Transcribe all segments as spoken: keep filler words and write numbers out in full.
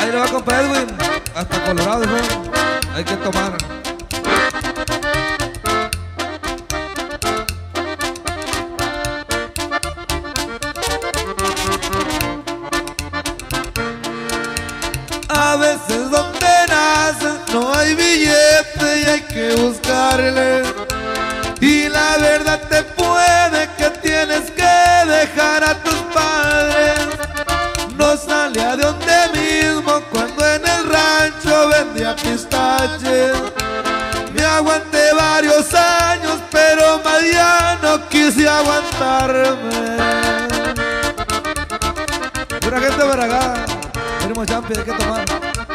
Ahí le va compa Edwin, hasta Colorado, ¿no? Hay que tomar. A veces donde naces no hay billete y hay que buscarle. Y la verdad te puede que tienes que dejar a tus padres. No salía de donde mismo cuando en el rancho vendía pistaches. Me aguanté varios años, pero más ya no quise aguantarme. Pura gente veragada. Primo Champi, hay que tomar.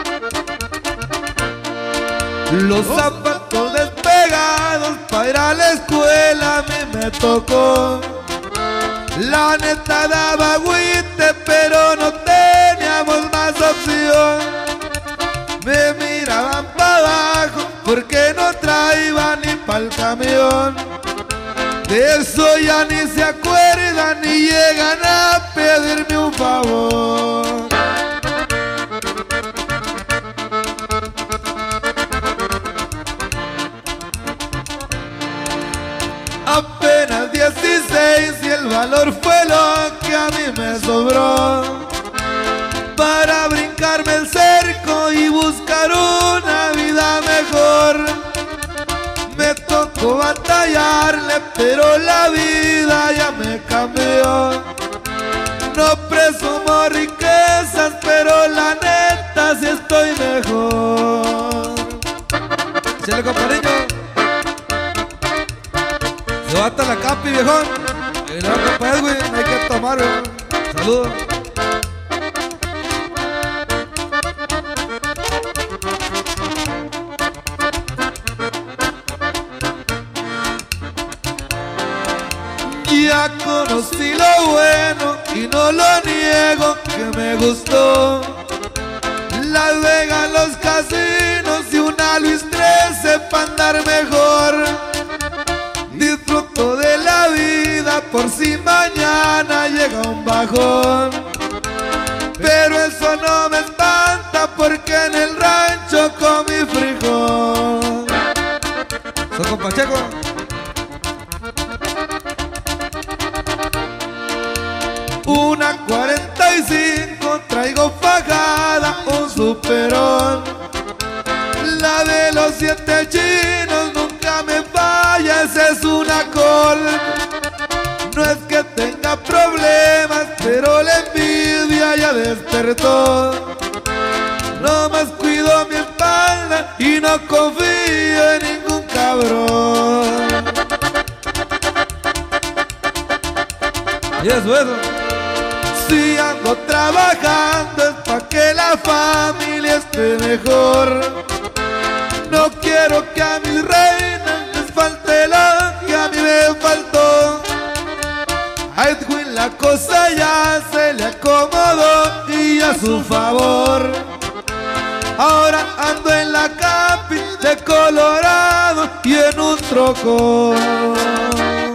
Los zapatos despegados para ir a la escuela a mí me tocó. La neta daba agüite, pero no teníamos más opción. Me miraban para abajo porque no traía ni pa'l camión. De eso ya ni se acuerdan ni llegan a pedirme un favor. Apenas dieciséis y el valor fue lo que a mí me sobró para brincarme el cerco y buscar una vida mejor. Me tocó batallarle, pero la vida ya me cambió. No presumo riquezas, pero la neta sí estoy mejor. Chile, compañero. Se va hasta la Capi, viejón. Y le va compa Edwin, hay que tomar, viejón. Saludos. Ya conocí lo bueno y no lo niego que me gustó. Las Vegas, los casinos y una Luis trece para andar mejor. Disfruto de la vida por si mañana llega un bajón. Pero eso no me espanta porque en el rancho comí frijol. Soy compa Checo. Una cuarenta y cinco, traigo fajada, un superón. La de los siete chinos nunca me falla, esa es una col. No es que tenga problemas, pero la envidia ya despertó. No más cuido mi espalda y no confío en ningún cabrón. Y eso, eso. Si ando trabajando es pa' que la familia esté mejor. No quiero que a mis reinas les falte lo que a mí me faltó. A Edwin la cosa ya se le acomodó y a su favor. Ahora ando en la Capi de Colorado y en un trocón.